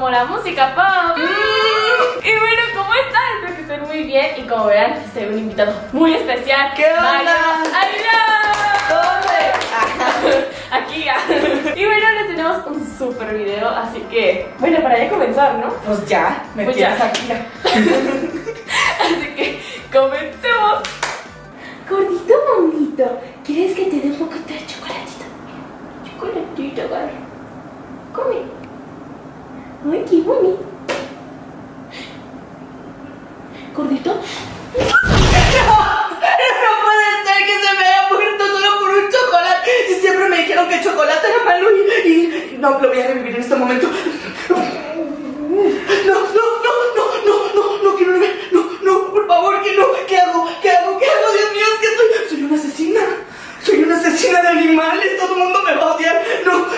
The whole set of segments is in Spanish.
como la música pop. Y bueno, ¿cómo están? Espero que estén muy bien. Y como verán, estoy un invitado muy especial. ¿Qué onda? ¿Dónde? Aquí ya. Y bueno, les tenemos un super video, así que bueno, para ya comenzar, ¿no? Pues ya, me Pues tienes ya. aquí ya. Así que comencemos. Gordito bonito, ¿quieres que te dé un poquito de chocolatito? Chocolatito, agarra. Come. Ay, qué bonito. Gordito. No puede ser que se me haya muerto solo por un chocolate. Si siempre me dijeron que el chocolate era malo y no, lo voy a revivir en este momento. No quiero beber. No, por favor, que no. ¿Qué hago? Dios mío, es que soy una asesina. Soy una asesina de animales. Todo el mundo me va a odiar. No.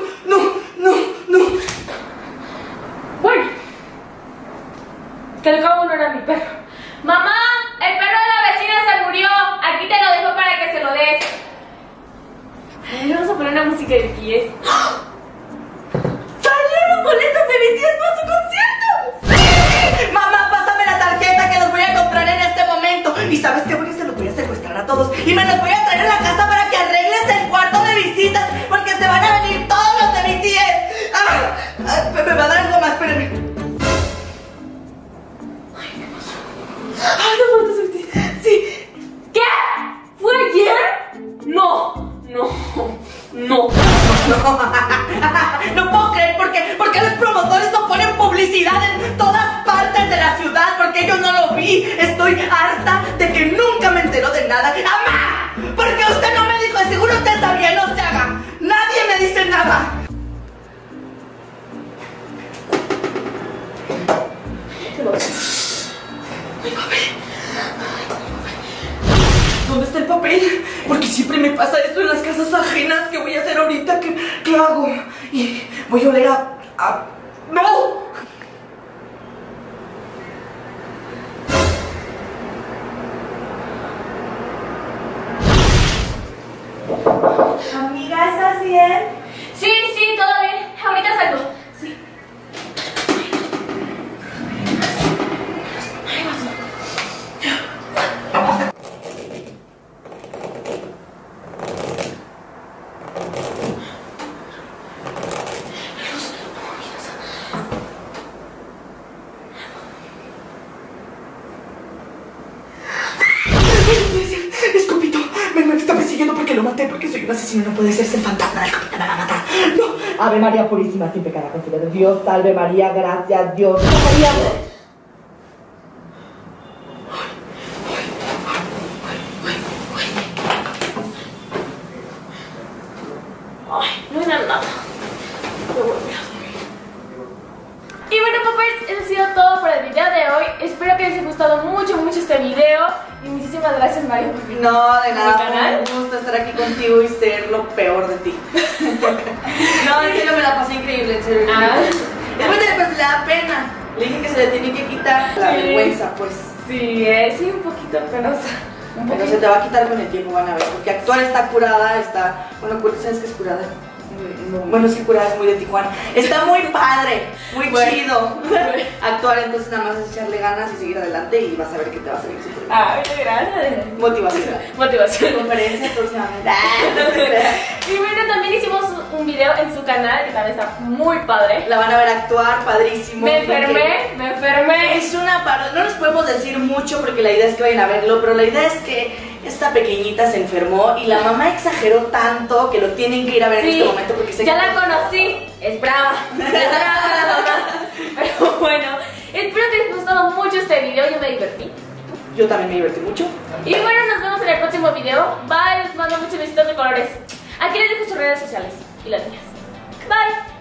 Bueno, que al cabo no era mi perro. Mamá, el perro de la vecina se murió. Aquí te lo dejo para que se lo des. Ay, vamos a poner una música de pies. ¡Salieron boletos de BTS para su concierto! ¡Sí! Mamá, pásame la tarjeta que los voy a comprar en este momento. ¿Y sabes qué? Porque se los voy a secuestrar a todos y me los voy a traer a la casa para que arregles el cuarto de visitas, porque se van a venir todos los de BTS. Me va a dar algo más, espérenme. ¡Ay, los boletos de BTS! ¡Sí! ¿Qué? ¿Fue ayer? No. No puedo creer porque los promotores no ponen publicidad en todas partes de la ciudad, porque yo no lo vi. Estoy harta de que nunca me entero de nada. ¡Mamá! Porque usted no me dijo, de seguro usted sabía, no se haga. Nadie me dice nada. ¿Dónde está el papel? Porque siempre me pasa esto en las casas ajenas. ¿Qué voy a hacer ahorita? ¿Qué hago? Y voy a oler a... ¡No! Amiga, ¿estás bien? Sí, todo bien. Ahorita salgo. Sí. Escopito, me está persiguiendo porque lo maté, porque soy un asesino, no puede ser, el fantasma del Escopito me va a matar. No. Ave María Purísima, sin pecado concebida. Dios salve María, gracias Dios. María. Ay, no era nada. Y bueno, poppers, eso ha sido todo por el video de hoy. Espero que les haya gustado mucho este video. Y muchísimas gracias, Mario, por venir No, de a mi nada, canal. me gusta estar aquí contigo y ser lo peor de ti. No, en serio me la pasé increíble, en serio. Después de pues le da pena. Le dije que se le tiene que quitar la Sí. vergüenza, pues. Sí, sí, un poquito penosa. Pero se te va a quitar con el tiempo, van a ver. Porque actuar está curada, está... Bueno, ¿sabes qué es curada? Bueno, sí, curada es muy de Tijuana. Está muy padre, muy chido actuar, entonces nada más es echarle ganas y seguir adelante y vas a ver que te va a salir súper bien. Ay, gracias. Motivación. Conferencias próximamente. Y bueno, también hicimos un video en su canal que también está muy padre. La van a ver actuar, padrísimo. Me enfermé. Es una parodia, no les podemos decir mucho porque la idea es que vayan a verlo, pero la idea es que esta pequeñita se enfermó y la mamá exageró tanto que lo tienen que ir a ver en este momento porque sé ya que... la conocí, es brava la mamá. Pero bueno, espero que les haya gustado mucho este video, yo me divertí. Yo también me divertí mucho. Y bueno, nos vemos en el próximo video. Bye, les mando muchos besitos de colores. Aquí les dejo sus redes sociales y las mías. Bye.